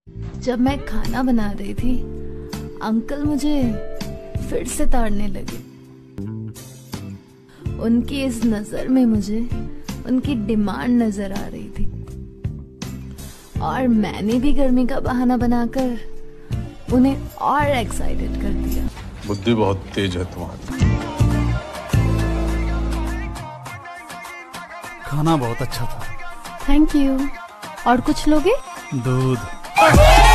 जब मैं खाना बना रही थी, अंकल मुझे फिर से ताड़ने लगे। उनकी इस नजर में मुझे उनकी डिमांड नजर आ रही थी और मैंने भी गर्मी का बहाना बनाकर उन्हें और एक्साइटेड कर दिया। बुद्धि बहुत तेज है तुम्हारी। खाना बहुत अच्छा था। Thank you. और कुछ लोगे? दूध।